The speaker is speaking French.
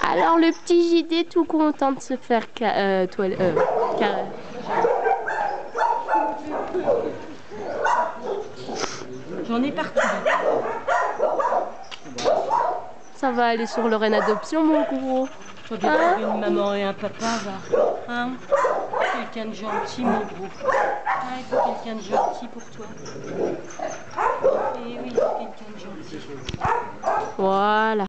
Alors le petit JD tout content de se faire J'en ai partout. Ça va aller sur leur adoption, mon gros. Tu vas bien trouver une maman et un papa, va. Hein? Quelqu'un de gentil, mon gros. Ah, il faut quelqu'un de gentil pour toi. Et oui, il faut quelqu'un de gentil. Voilà.